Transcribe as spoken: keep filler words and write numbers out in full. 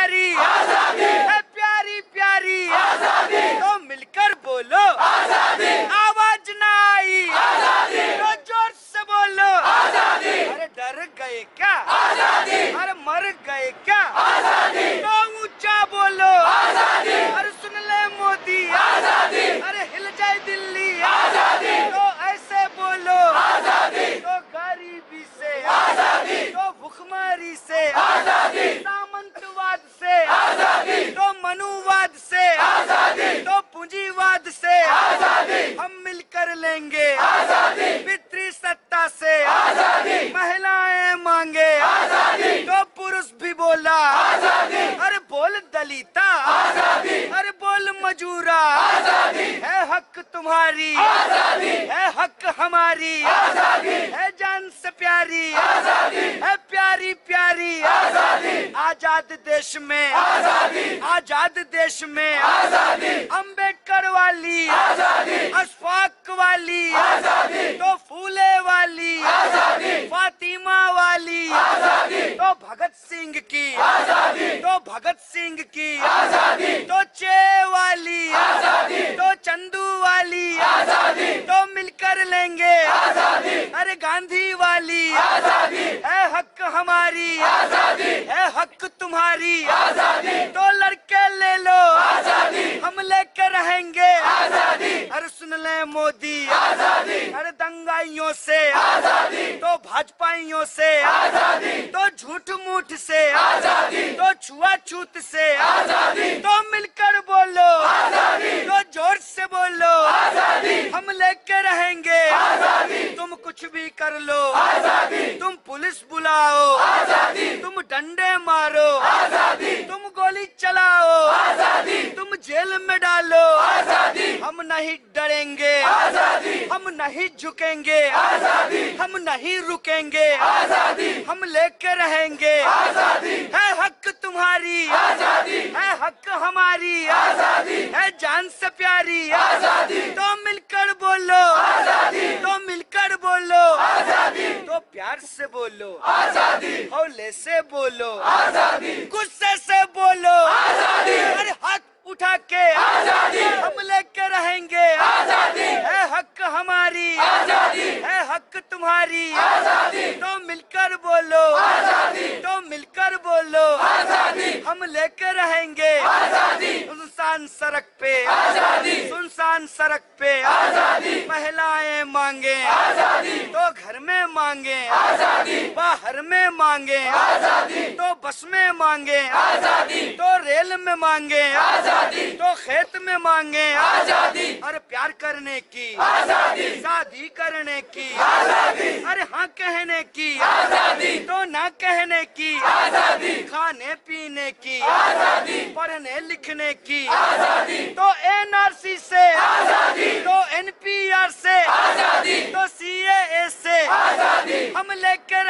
प्यारी आजादी है, प्यारी प्यारी आजादी, तो मिलकर बोलो आजादी, आवाज ना आई आजादी, तो जोर से बोलो आजादी, अरे डर गए क्या आजादी, अरे मर गए क्या आजादी, तो ऊंचा बोलो आजादी, अरे सुन ले मोदी आजादी, अरे हिल जाए दिल्ली आजादी, तो ऐसे बोलो आजादी, तो गरीबी से आजादी, तो भुखमरी से आजादी, सामंतवाद से आजादी, तो मनुवाद से आजादी, तो पूंजीवाद से आजादी, हम मिलकर लेंगे आजादी, पितृ सत्ता से आजादी, महिलाएं मांगे आजादी, तो पुरुष भी बोला आजादी, अरे बोल दलिता आजादी, अरे बोल मजूरा आजादी, है हक तुम्हारी आजादी, है हक हमारी आजादी, है जान से प्यारी आजादी, है प्यारी प्यारी आजादी, आजाद देश में आजादी, आजाद देश में आजादी, अम्बेडकर वाली आजादी, अशफाक वाली आजादी, तो फूले वाली आजादी, फातिमा वाली आजादी, तो भगत सिंह की आजादी, तो भगत सिंह की आजादी, तो चे वाली आजादी, तो चंदू वाली आजादी, तो मिलकर लेंगे आजादी, अरे गांधी वाली आजादी, है हक हमारी आजादी, है हक तुम्हारी आजादी, तो लड़के ले लो आजादी, हम लेकर रहेंगे आजादी, अरे सुन ले मोदी आजादी, अरे दंगाइयों से आजादी, तो भाजपाइयों से आजादी, तो झूठ मूठ से आजादी, तो छुआछूत से आजादी, तो मिलकर बोलो आजादी, तो जोर से बोलो आजादी, हम लेकर रहेंगे आजादी, तुम कुछ भी कर लो आजादी, तुम पुलिस बुलाओ आजादी, तुम डंडे मारो आजादी, तुम गोली चलाओ आजादी, तुम जेल में डालो आजादी, हम नहीं डरेंगे आजादी, हम नहीं झुकेंगे आजादी, हम नहीं रुकेंगे आजादी, हम लेकर रहेंगे आजादी, है हक तुम्हारी आजादी, है हक हमारी आजादी, है जान से प्यारी आजादी, तो मिलकर बोलो आजादी, तो मिलकर बोलो आजादी, तो प्यार से बोलो आजादी, हौले से बोलो आजादी, गुस्से से बोलो आजादी, अरे हाथ उठा के आजादी, हम लेकर रहेंगे आजादी, है हक हमारी आजादी, है हक तुम्हारी आजादी, तो मिलकर बोलो आजादी, तो मिलकर बोलो आजादी, हम लेकर रहेंगे आजादी, सुनसान सड़क पे आजादी, सुनसान सड़क पे आजादी, महिलाएं मांगे आजादी, तो घर में मांगे आजादी, बाहर में मांगे आजादी, तो बस में मांगे आजादी, तो रेल में मांगे आजादी, तो खेत में मांगे आजादी, अरे प्यार करने की आजादी, शादी करने की आजादी, अरे हाँ कहने की आजादी, तो ना कहने की आजादी, खाने पीने की आजादी, पढ़ने लिखने की आजादी, तो एनआरसी से आजादी, तो एनपीआर से आजादी, तो सीएए से आजादी, हम लेकर